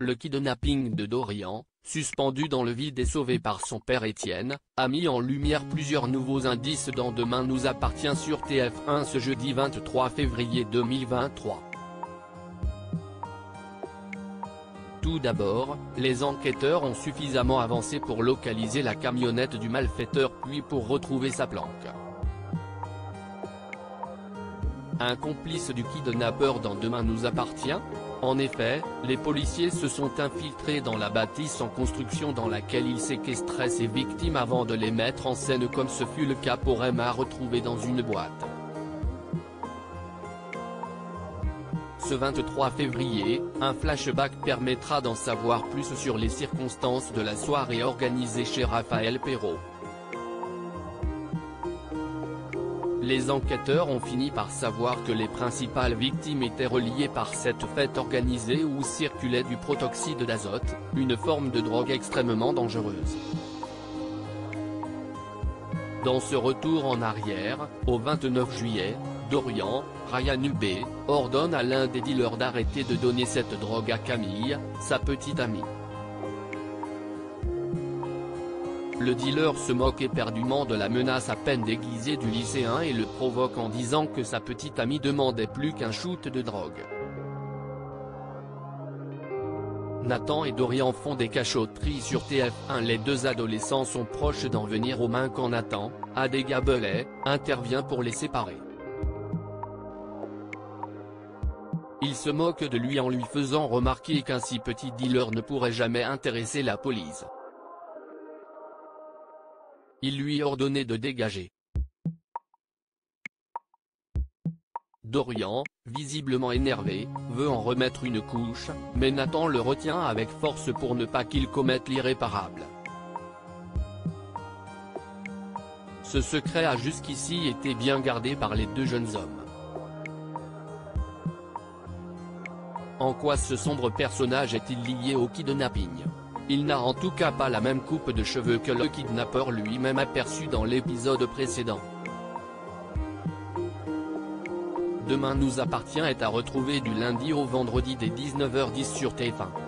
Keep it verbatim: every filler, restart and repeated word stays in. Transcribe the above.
Le kidnapping de Dorian, suspendu dans le vide et sauvé par son père Étienne, a mis en lumière plusieurs nouveaux indices dans Demain nous appartient sur T F un ce jeudi vingt-trois février deux mille vingt-trois. Tout d'abord, les enquêteurs ont suffisamment avancé pour localiser la camionnette du malfaiteur puis pour retrouver sa planque. Un complice du kidnappeur dans Demain nous appartient ? En effet, les policiers se sont infiltrés dans la bâtisse en construction dans laquelle ils séquestraient ses victimes avant de les mettre en scène comme ce fut le cas pour Emma retrouvée dans une boîte. Ce vingt-trois février, un flashback permettra d'en savoir plus sur les circonstances de la soirée organisée chez Raphaël Perrault. Les enquêteurs ont fini par savoir que les principales victimes étaient reliées par cette fête organisée où circulait du protoxyde d'azote, une forme de drogue extrêmement dangereuse. Dans ce retour en arrière, au vingt-neuf juillet, Dorian, Ryan Hubé, ordonne à l'un des dealers d'arrêter de donner cette drogue à Camille, sa petite amie. Le dealer se moque éperdument de la menace à peine déguisée du lycéen et le provoque en disant que sa petite amie demandait plus qu'un shoot de drogue. Nathan et Dorian font des cachotteries sur T F un. Les deux adolescents sont proches d'en venir aux mains quand Nathan, à des gabelets, intervient pour les séparer. Il se moque de lui en lui faisant remarquer qu'un si petit dealer ne pourrait jamais intéresser la police. Il lui ordonnait de dégager. Dorian, visiblement énervé, veut en remettre une couche, mais Nathan le retient avec force pour ne pas qu'il commette l'irréparable. Ce secret a jusqu'ici été bien gardé par les deux jeunes hommes. En quoi ce sombre personnage est-il lié au kidnapping ? Il n'a en tout cas pas la même coupe de cheveux que le kidnappeur lui-même aperçu dans l'épisode précédent. Demain nous appartient est à retrouver du lundi au vendredi dès dix-neuf heures dix sur T F un.